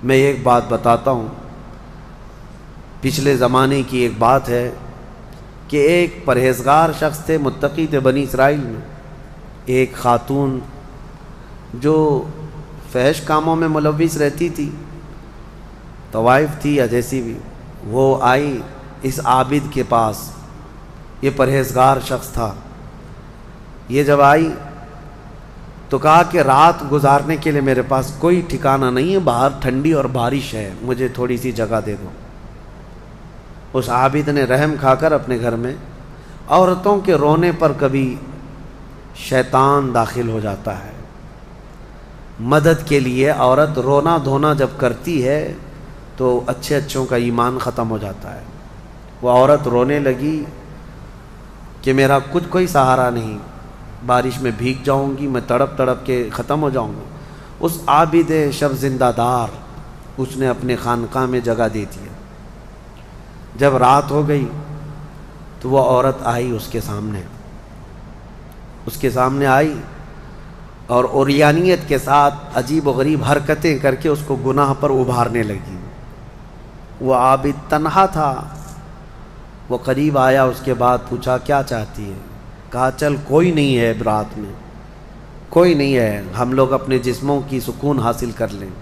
میں ایک بات بتاتا ہوں، پچھلے زمانے کی ایک بات ہے کہ ایک پرہیزگار شخص تھے، متقی تھے بنی اسرائیل میں، ایک خاتون جو فحش کاموں میں ملوث رہتی تھی، طوائف تھی یا جیسی بھی، وہ آئی اس عابد کے پاس، یہ پرہیزگار شخص تھا۔ یہ جب آئی تو کہا کہ رات گزارنے کے لیے میرے پاس کوئی ٹھکانہ نہیں ہے، باہر ٹھنڈی اور بارش ہے، مجھے تھوڑی سی جگہ دے دو۔ اس عابد نے رحم کھا کر اپنے گھر میں عورتوں کے رونے پر کبھی شیطان داخل ہو جاتا ہے، مدد کے لیے عورت رونا دھونا جب کرتی ہے تو اچھوں کا ایمان ختم ہو جاتا ہے۔ وہ عورت رونے لگی کہ میرا کچھ کوئی سہارا نہیں، بارش میں بھیگ جاؤں گی، میں تڑپ تڑپ کے ختم ہو جاؤں گا۔ اس عابد شب زندہ دار اس نے اپنے خانقاہ میں جگہ دے دیا۔ جب رات ہو گئی تو وہ عورت آئی اس کے سامنے آئی اور عریانیت کے ساتھ عجیب و غریب حرکتیں کر کے اس کو گناہ پر ابھارنے لگی۔ وہ عابد تنہا تھا، وہ قریب آیا، اس کے بعد پوچھا کیا چاہتی ہے؟ کہا چل کوئی نہیں ہے، رات میں کوئی نہیں ہے، ہم لوگ اپنے جسموں کی سکون حاصل کر لیں۔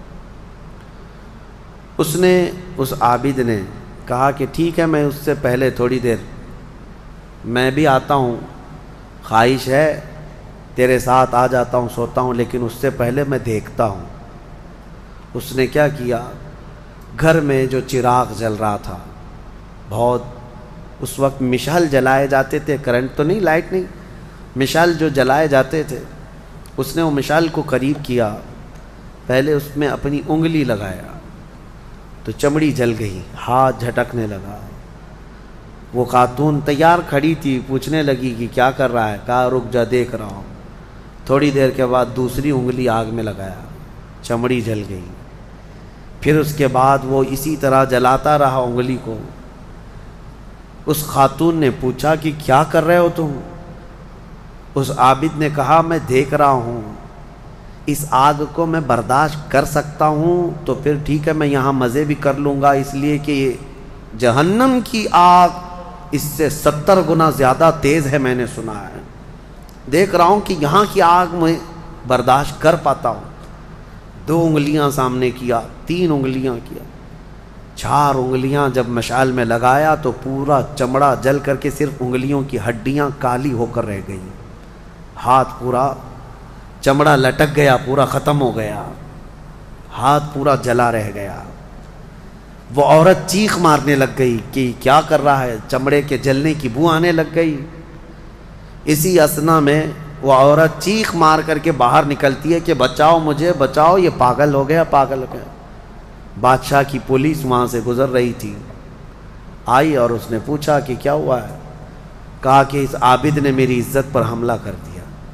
اس عابد نے کہا کہ ٹھیک ہے، میں اس سے پہلے تھوڑی دیر میں بھی آتا ہوں، خواہش ہے تیرے ساتھ آ جاتا ہوں، سوتا ہوں، لیکن اس سے پہلے میں دیکھتا ہوں۔ اس نے کیا کیا، گھر میں جو چراغ جل رہا تھا، بہت اس وقت مشعل جلائے جاتے تھے، کرنٹ تو نہیں، لائٹ نہیں، مشعل جو جلائے جاتے تھے، اس نے وہ مشعل کو قریب کیا، پہلے اس میں اپنی انگلی لگایا تو چمڑی جل گئی، ہاتھ جھٹکنے لگا۔ وہ خاتون تیار کھڑی تھی، پوچھنے لگی کہ کیا کر رہا ہے؟ کہا رک جا، دیکھ رہا ہوں۔ تھوڑی دیر کے بعد دوسری انگلی آگ میں لگایا، چمڑی جل گئی۔ پھر اس کے بعد وہ اسی طرح جلاتا رہا انگلی کو۔ اس خاتون نے پوچھا کہ کیا کر رہے ہو تم؟ اس عابد نے کہا میں دیکھ رہا ہوں، اس آگ کو میں برداشت کر سکتا ہوں تو پھر ٹھیک ہے، میں یہاں مزے بھی کر لوں گا، اس لیے کہ یہ جہنم کی آگ اس سے 70 گنا زیادہ تیز ہے، میں نے سنا ہے، دیکھ رہا ہوں کہ یہاں کی آگ میں برداشت کر پاتا ہوں۔ 2 انگلیاں سامنے کیا، 3 انگلیاں کیا، 4 انگلیاں جب مشعل میں لگایا تو پورا چمڑا جل کر کے صرف انگلیوں کی ہڈیاں کالی ہو کر رہ گئی، ہاتھ پورا چمڑا لٹک گیا، پورا ختم ہو گیا، ہاتھ پورا جلا رہ گیا۔ وہ عورت چیخ مارنے لگ گئی کہ کیا کر رہا ہے، چمڑے کے جلنے کی بو آنے لگ گئی۔ اسی اثنا میں وہ عورت چیخ مار کر کے باہر نکلتی ہے کہ بچاؤ مجھے، بچاؤ، یہ پاگل ہو گیا، پاگل ہو گیا۔ بادشاہ کی پولیس وہاں سے گزر رہی تھی، آئی اور اس نے پوچھا کہ کیا ہوا ہے؟ کہا کہ اس عابد نے میری عزت پر حملہ کر دیا۔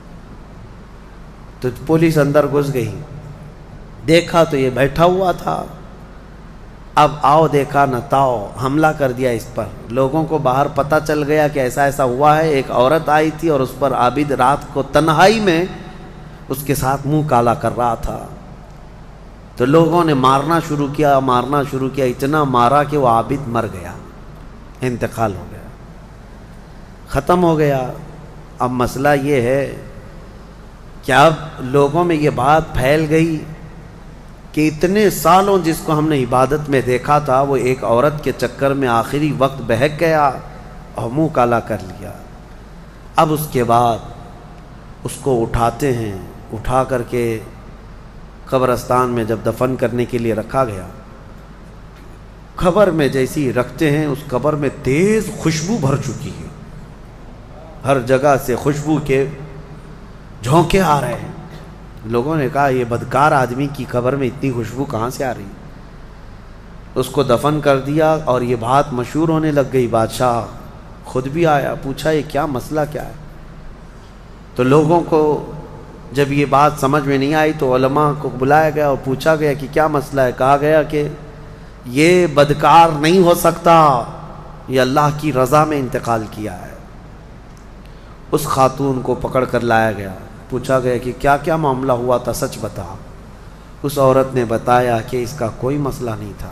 تو پولیس اندر گھس گئی، دیکھا تو یہ بیٹھا ہوا تھا، اب آؤ دیکھا نہ تاؤ، حملہ کر دیا اس پر۔ لوگوں کو باہر پتہ چل گیا کہ ایسا ایسا ہوا ہے، ایک عورت آئی تھی اور اس پر عابد رات کو تنہائی میں اس کے ساتھ منہ کالا کر رہا تھا۔ تو لوگوں نے مارنا شروع کیا، اتنا مارا کہ وہ عابد مر گیا، انتقال ہو گیا، ختم ہو گیا۔ اب مسئلہ یہ ہے کہ اب لوگوں میں یہ بات پھیل گئی کہ اتنے سالوں جس کو ہم نے عبادت میں دیکھا تھا، وہ ایک عورت کے چکر میں آخری وقت بہک گیا اور منہ کالا کر لیا۔ اب اس کے بعد اس کو اٹھاتے ہیں، اٹھا کر کے قبرستان میں جب دفن کرنے کے لیے رکھا گیا، قبر میں جیسی رکھتے ہیں، اس قبر میں تیز خوشبو بھر چکی ہے، ہر جگہ سے خوشبو کے جھونکے آ رہے ہیں۔ لوگوں نے کہا یہ بدکار آدمی کی قبر میں اتنی خوشبو کہاں سے آ رہی؟ اس کو دفن کر دیا اور یہ بات مشہور ہونے لگ گئی۔ بادشاہ خود بھی آیا، پوچھا یہ کیا مسئلہ کیا ہے؟ تو لوگوں کو جب یہ بات سمجھ میں نہیں آئی تو علماء کو بلایا گیا اور پوچھا گیا کہ کیا مسئلہ ہے؟ کہا گیا کہ یہ بدکار نہیں ہو سکتا، یہ اللہ کی رضا میں انتقال کیا ہے۔ اس خاتون کو پکڑ کر لایا گیا، پوچھا گیا کہ کیا کیا معاملہ ہوا تھا، سچ بتا۔ اس عورت نے بتایا کہ اس کا کوئی مسئلہ نہیں تھا،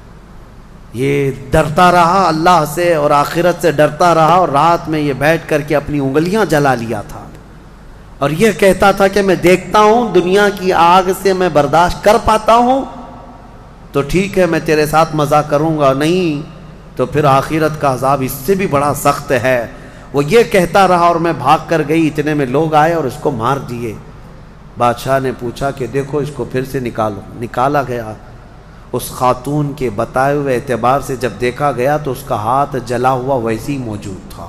یہ ڈرتا رہا اللہ سے اور آخرت سے ڈرتا رہا، اور رات میں یہ بیٹھ کر کے اپنی انگلیاں جلا لیا تھا، اور یہ کہتا تھا کہ میں دیکھتا ہوں دنیا کی آگ سے میں برداشت کر پاتا ہوں تو ٹھیک ہے میں تیرے ساتھ مزہ کروں گا، نہیں تو پھر آخرت کا عذاب اس سے بھی بڑا سخت ہے۔ وہ یہ کہتا رہا اور میں بھاگ کر گئی، اتنے میں لوگ آئے اور اس کو مار دیے۔ بادشاہ نے پوچھا کہ دیکھو اس کو پھر سے نکالو، نکالا گیا۔ اس خاتون کے بتائے ہوئے اعتبار سے جب دیکھا گیا تو اس کا ہاتھ جلا ہوا ویسے ہی موجود تھا،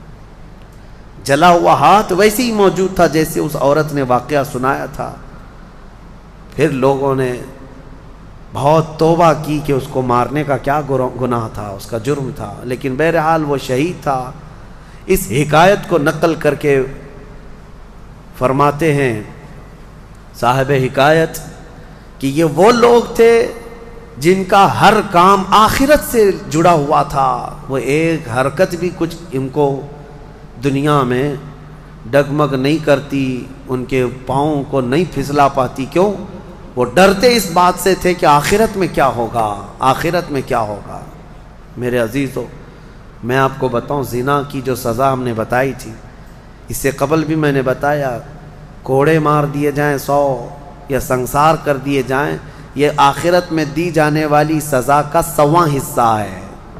جلا ہوا ہاتھ ویسے ہی موجود تھا جیسے اس عورت نے واقعہ سنایا تھا۔ پھر لوگوں نے بہت توبہ کی کہ اس کو مارنے کا کیا گناہ تھا، اس کا جرم تھا، لیکن بہرحال وہ شہید تھا۔ اس حکایت کو نقل کر کے فرماتے ہیں صاحب حکایت کہ یہ وہ لوگ تھے جن کا ہر کام آخرت سے جڑا ہوا تھا، وہ ایک حرکت بھی کچھ ان کو دنیا میں ڈگمگ نہیں کرتی، ان کے پاؤں کو نہیں پھسلا پاتی۔ کیوں؟ وہ ڈرتے اس بات سے تھے کہ آخرت میں کیا ہوگا، آخرت میں کیا ہوگا۔ میرے عزیزو، میں آپ کو بتاؤں زنا کی جو سزا ہم نے بتائی تھی، اس سے قبل بھی میں نے بتایا کوڑے مار دیے جائیں 100 یا سنسار کر دیے جائیں، یہ آخرت میں دی جانے والی سزا کا 100واں حصہ ہے،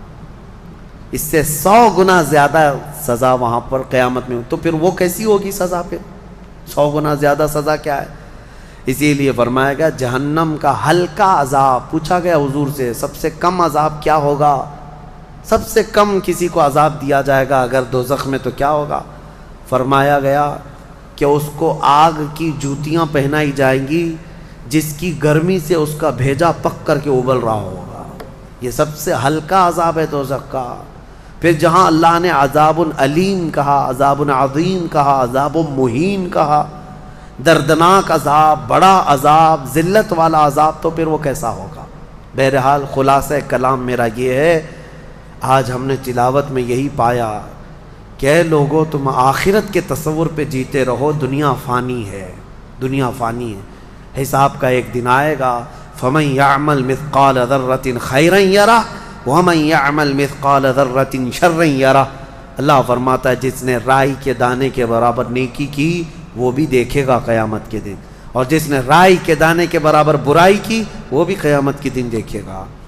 اس سے 100 گنا زیادہ سزا وہاں پر قیامت میں۔ تو پھر وہ کیسی ہوگی سزا؟ پھر 100 گنا زیادہ سزا کیا ہے؟ اسی لیے فرمایا گیا جہنم کا ہلکا عذاب۔ پوچھا گیا حضور سے سب سے کم عذاب کیا ہوگا، سب سے کم کسی کو عذاب دیا جائے گا اگر دوزخ میں تو کیا ہوگا؟ فرمایا گیا کہ اس کو آگ کی جوتیاں پہنائی جائیں گی جس کی گرمی سے اس کا بھیجا پک کر کے ابل رہا ہوگا۔ یہ سب سے ہلکا عذاب ہے دوزخ کا۔ پھر جہاں اللہ نے عذاب علیم کہا، عذاب عظیم کہا، عذاب مہین کہا، دردناک عذاب، بڑا عذاب، ذلت والا عذاب، تو پھر وہ کیسا ہوگا؟ بہرحال خلاصہ کلام میرا یہ ہے، آج ہم نے تلاوت میں یہی پایا کہ اے لوگو تم آخرت کے تصور پہ جیتے رہو، دنیا فانی ہے، دنیا فانی ہے، حساب کا ایک دن آئے گا۔ فَمَن يَعْمَلْ مِثْقَالَ ذَرَّةٍ خَيْرًا يَرَهُ وَمَن يَعْمَلْ مِثْقَالَ ذَرَّةٍ شَرًّا يَرَهُ۔ اللہ فرماتا ہے جس نے رائی کے دانے کے برابر نیکی کی وہ بھی دیکھے گا قیامت کے دن، اور جس نے رائی کے دانے کے برابر برائی کی وہ بھی قیامت کے دن دیکھے گا۔